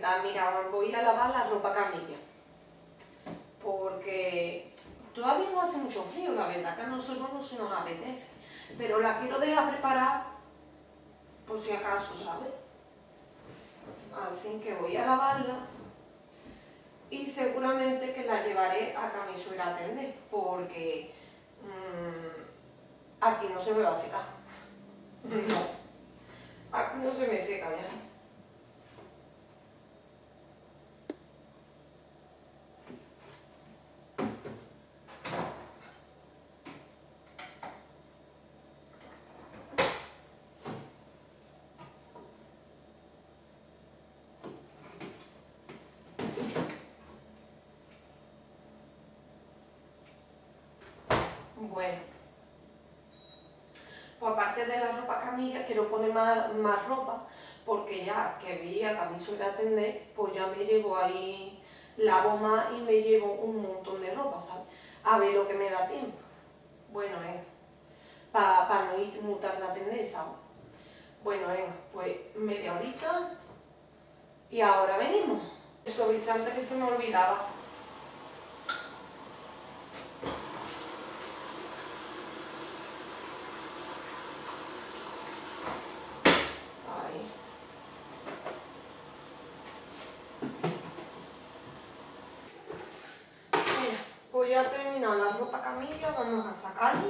tal, mira, voy a lavar la ropa camilla, porque todavía no hace mucho frío, la verdad que a nosotros no se nos apetece, pero la quiero dejar preparada por si acaso, ¿sabes? Así que voy a lavarla y seguramente que la llevaré a mi suegra a atender, porque aquí no se me va a secar. No, aquí no se me seca ya. Bueno, pues aparte de la ropa camilla, quiero poner más ropa, porque ya que vi a mi suegra atender, pues ya me llevo ahí, lavo más y me llevo un montón de ropa, ¿sabes? A ver lo que me da tiempo. Bueno, venga, para no ir muy tarde a atender, ¿sabes? Bueno, venga, pues media horita y ahora venimos. El suavizante que se me olvidaba. Pues ya he terminado la ropa camilla, vamos a sacarla.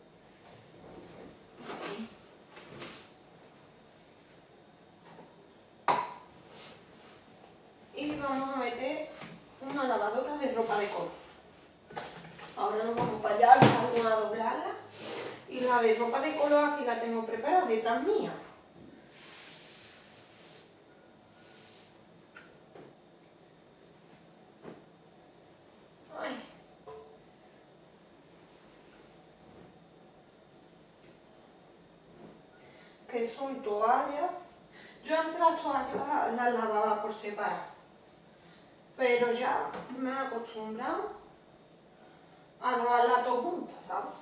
Y vamos a meter una lavadora de ropa de color. Ahora nos vamos para allá, vamos a doblarla. Y la de ropa de color aquí la tengo preparada detrás mía. Ay. Que son toallas. Yo antes las toallas las lavaba por separado, pero ya me he acostumbrado a lavarlas todas juntas, ¿sabes?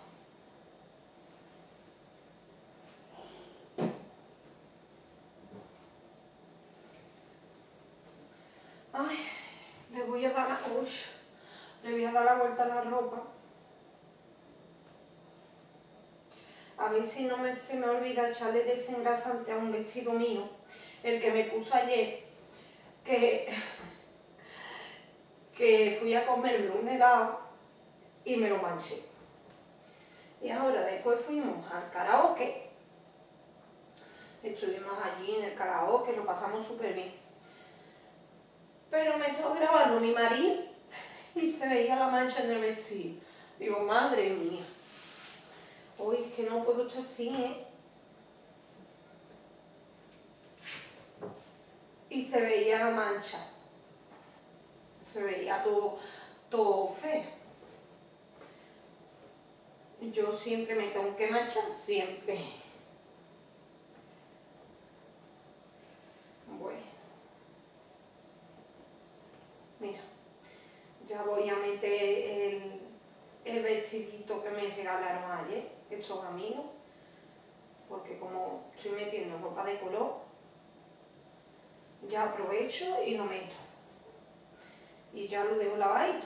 Ay, le voy a dar la vuelta a la ropa. A ver si no se me olvida echarle desengrasante a un vestido mío, el que me puse ayer, que fui a comerme un helado y me lo manché. Y ahora después fuimos al karaoke, estuvimos allí en el karaoke, lo pasamos súper bien. Pero me estaba grabando mi marido y se veía la mancha en el vestido. Digo, madre mía, hoy es que no puedo estar así, ¿eh? Y se veía la mancha, se veía todo feo. Yo siempre me tengo que manchar, siempre. Bueno, mira, ya voy a meter el vestidito que me regalaron ayer, estos amigos, porque como estoy metiendo ropa de color, ya aprovecho y lo meto. Y ya lo dejo lavadito.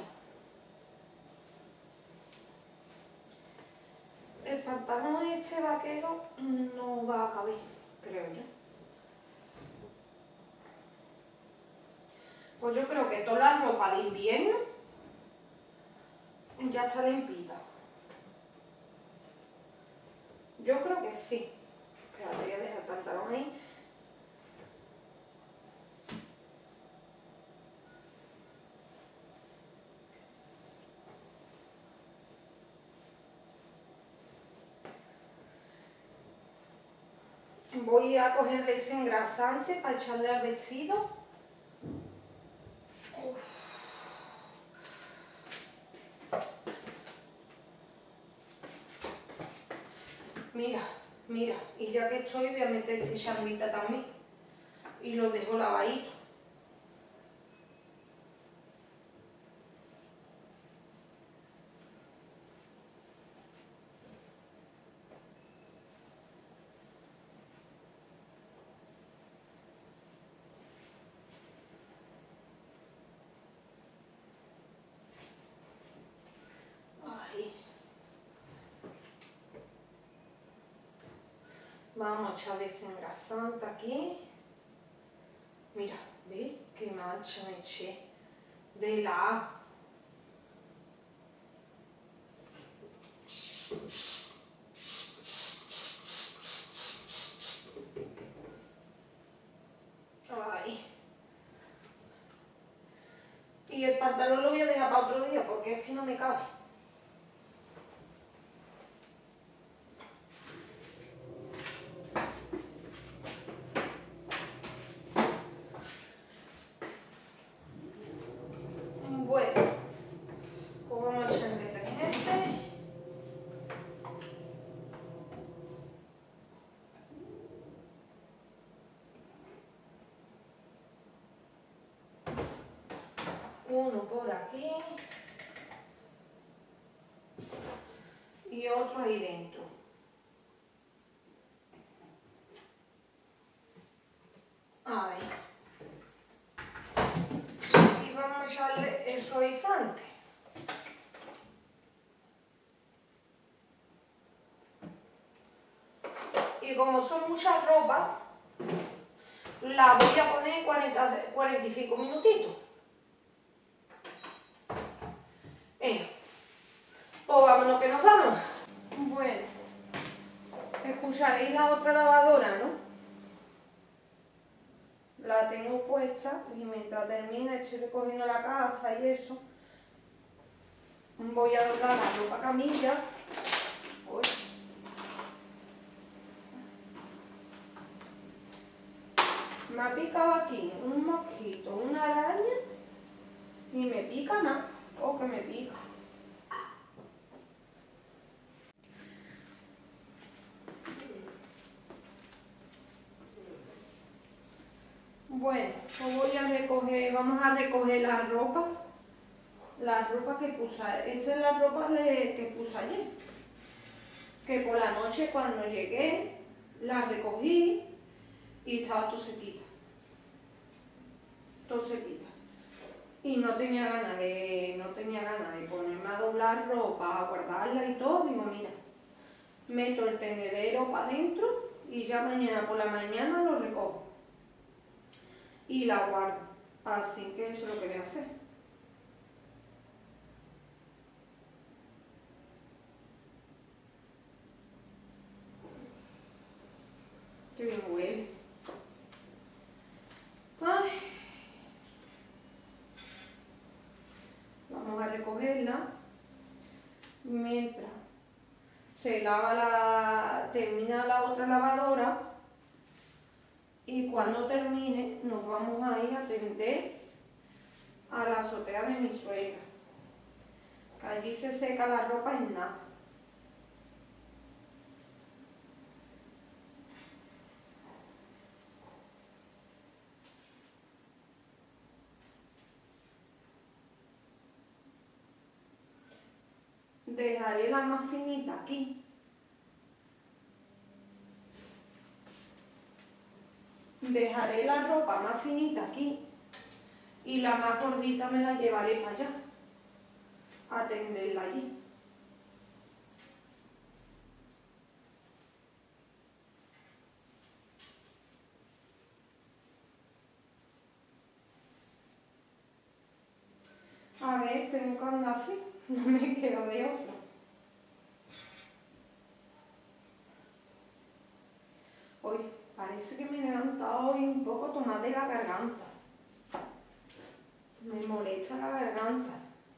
El pantalón este vaquero no va a caber, creo yo. Pues yo creo que toda la ropa de invierno ya está limpita. Yo creo que sí. Espera, voy a dejar el pantalón ahí. Voy a coger desengrasante para echarle al vestido. Uf. Mira, y ya que estoy voy a meter este charlita también y lo dejo lavadito. Vamos a echar desengrasante aquí. Mira, ¿ves? Qué mancha me eché de la... Ay. Y el pantalón lo voy a dejar para otro día porque es que no me cabe. Bueno, pues vamos a echar el detergente. Uno por aquí y otro ahí dentro. Ahí. Y vamos a echarle el suavizante. Y como son muchas ropas, la voy a poner 45 minutitos. Venga, pues vámonos que nos vamos. Bueno, escucharéis la otra lavadora, ¿no? La tengo puesta y mientras termine estoy recogiendo la casa y eso. Voy a doblar la ropa camilla. Uy. Me ha picado aquí un mosquito, una araña y me pica más. Oh, que me pica. Bueno, pues voy a recoger, vamos a recoger la ropa que puse. Esta es la ropa que puse ayer. Que por la noche cuando llegué la recogí y estaba todo sequita. Todo sequita. Y no tenía ganas de ponerme a doblar ropa, a guardarla y todo. Digo, mira, meto el tendedero para adentro y ya mañana por la mañana lo recojo. Y la guardo. Así que eso es lo que voy a hacer. Qué bien huele. Ay. Vamos a recogerla mientras se lava termina la otra lavadora y cuando termine nos vamos a ir a atender a la azotea de mi suegra, que allí se seca la ropa en nada. Dejaré la más finita aquí. Dejaré la ropa más finita aquí y la más gordita me la llevaré para allá a tenderla allí. A ver, tengo que andar así, no me quedo de otra. Hoy parece que me he levantado hoy un poco tomada de la garganta. Me molesta la garganta.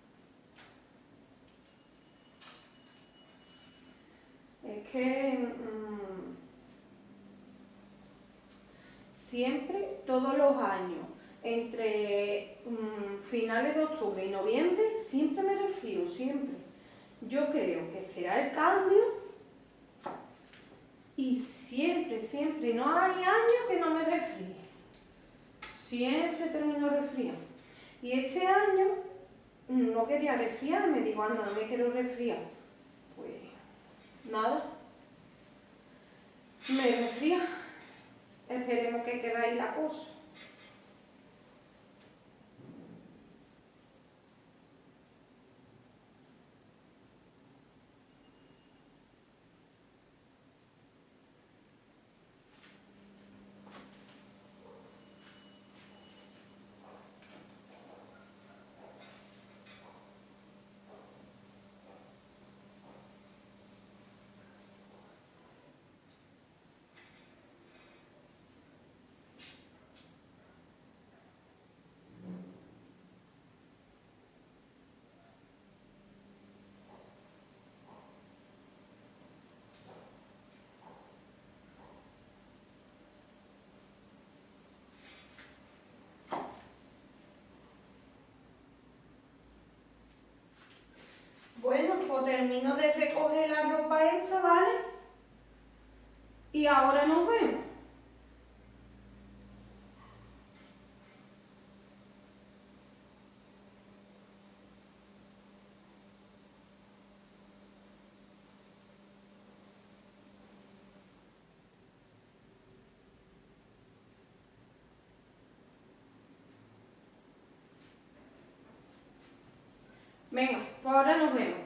Es que siempre, todos los años, entre finales de octubre y noviembre, siempre me resfrío, siempre. Yo creo que será el cambio y siempre, siempre, no hay año que no me resfríe. Siempre termino resfriando. Y este año no quería resfriarme, digo, anda, no me quiero resfriar. Pues nada, me resfría. Esperemos que quede ahí la cosa. termino de recoger la ropa esta, ¿vale? Y ahora nos vemos. Venga, pues ahora nos vemos.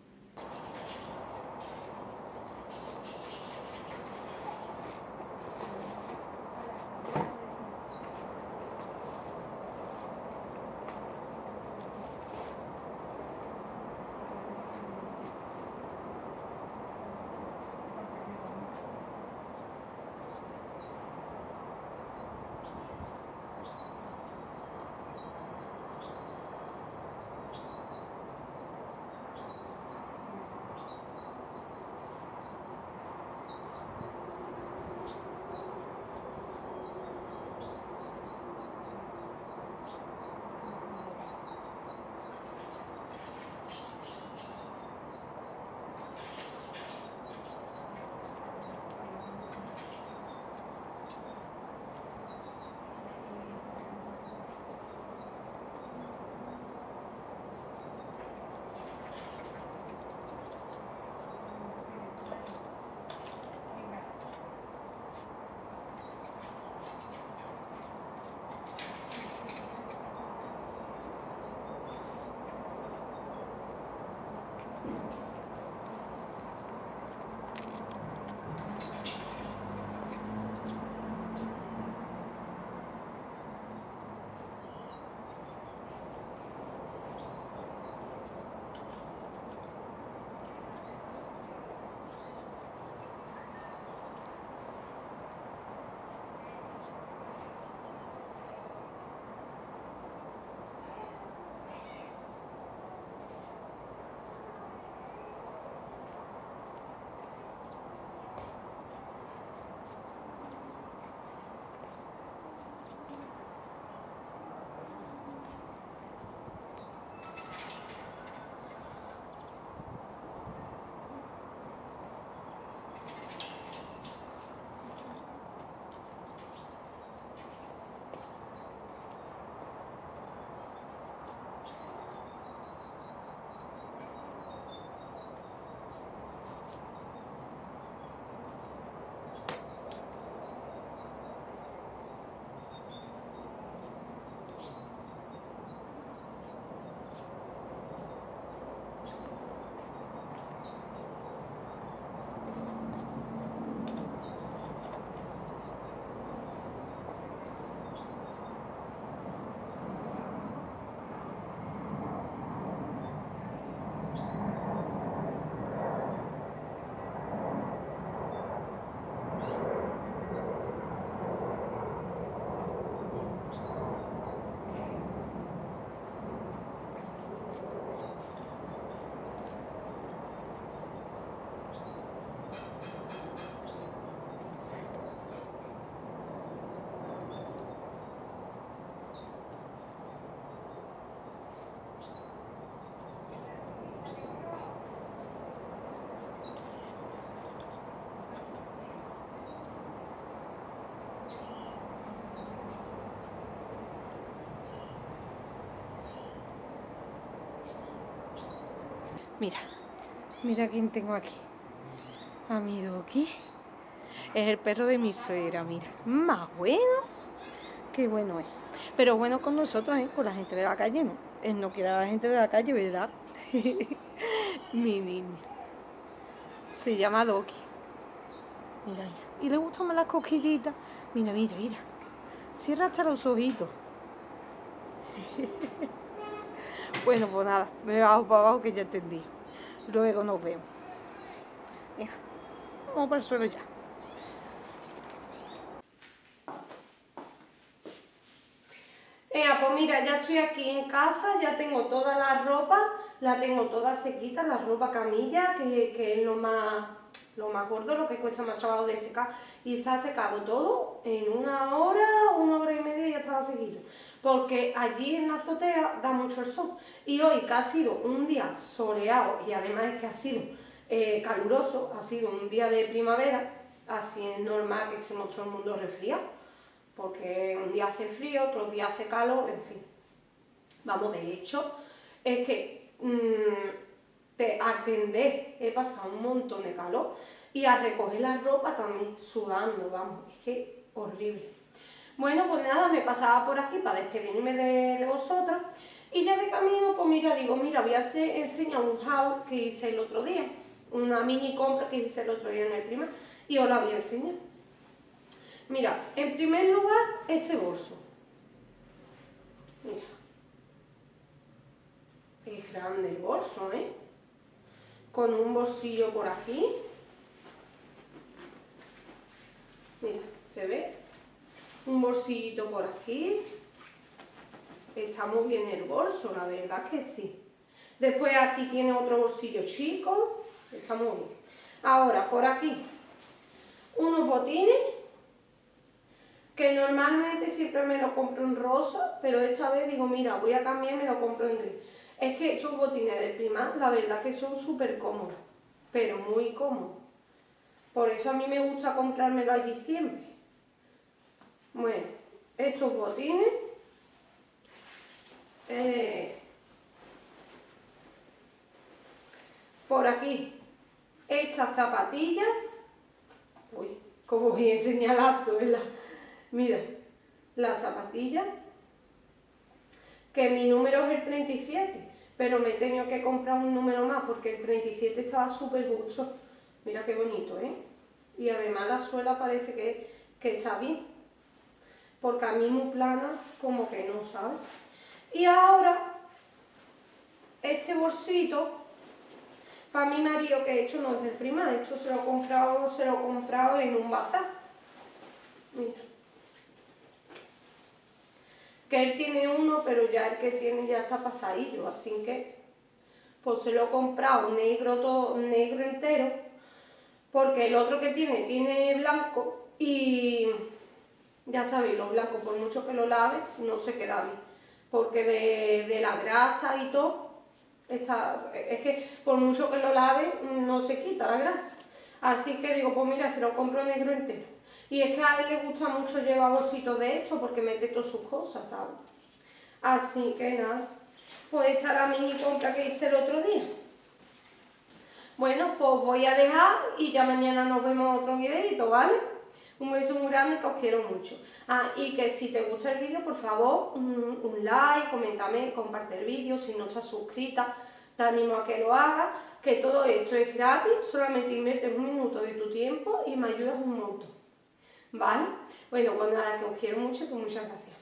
Mira, mira quién tengo aquí. A mi Doki. Es el perro de mi suegra, mira. Más bueno. Qué bueno es. Pero bueno con nosotros, con la gente de la calle no. Él no quiere a la gente de la calle, ¿verdad? Mi niño. Se llama Doki. Mira, mira. Y le gustan más las cosquillitas. Mira, mira, mira. Cierra hasta los ojitos. Bueno, pues nada, me bajo para abajo que ya entendí. Luego nos vemos. Venga, vamos para el suelo ya. Venga, pues mira, ya estoy aquí en casa, ya tengo toda la ropa, la tengo toda sequita, la ropa camilla, que es lo más gordo, lo que cuesta más trabajo de secar. Y se ha secado todo en una hora y media ya estaba sequito. porque allí en la azotea da mucho el sol. Y hoy, que ha sido un día soleado y además es que ha sido caluroso, ha sido un día de primavera, así es normal que estemos todo el mundo resfriado, porque un día hace frío, otro día hace calor, en fin. Vamos, de hecho, es que al tender he pasado un montón de calor y a recoger la ropa también sudando, vamos, es que horrible. Bueno, pues nada, me pasaba por aquí para despedirme de vosotros y ya de camino, pues mira, digo, mira, voy a enseñar un haul que hice el otro día, una mini compra que hice el otro día en el Primark y os la voy a enseñar. Mira, en primer lugar, este bolso. Mira. Es grande el bolso, ¿eh? Con un bolsillo por aquí. Mira, ¿se ve? Un bolsillito por aquí. Está muy bien el bolso, la verdad que sí. Después aquí tiene otro bolsillo chico. Está muy bien. Ahora, por aquí, unos botines, que normalmente siempre me lo compro en rosa, pero esta vez digo, mira, voy a cambiar y me lo compro en gris. Es que estos botines de Primark, la verdad que son súper cómodos, pero muy cómodos. Por eso a mí me gusta comprármelo allí siempre. Bueno, estos botines, por aquí, estas zapatillas, uy, como voy a enseñar la suela, mira, las zapatillas, que mi número es el 37, pero me he tenido que comprar un número más porque el 37 estaba súper justo. Mira qué bonito, ¿eh? Y además la suela parece que está bien, porque a mí muy plana como que no, ¿sabes? Y ahora, este bolsito, para mi marido, que esto no es del Primark, esto se lo he comprado en un bazar. Mira. Que él tiene uno, pero ya el que tiene ya está pasadillo, así que pues se lo he comprado negro entero, porque el otro que tiene blanco y ya sabéis, los blancos por mucho que lo lave no se queda bien, porque de la grasa y todo, es que por mucho que lo lave no se quita la grasa, así que digo, pues mira, se lo compro negro entero. Y es que a él le gusta mucho llevar bolsitos de esto porque mete todas sus cosas, ¿sabes? Así que nada, pues esta es la mini compra que hice el otro día. Bueno, pues voy a dejar y ya mañana nos vemos otro videito, ¿vale? Un beso muy grande, que os quiero mucho. Ah, y que si te gusta el vídeo, por favor, un like, coméntame, comparte el vídeo. Si no estás suscrita, te animo a que lo hagas, que todo esto es gratis, solamente inviertes un minuto de tu tiempo y me ayudas un montón. ¿Vale? Bueno, pues nada, que os quiero mucho y que muchas gracias.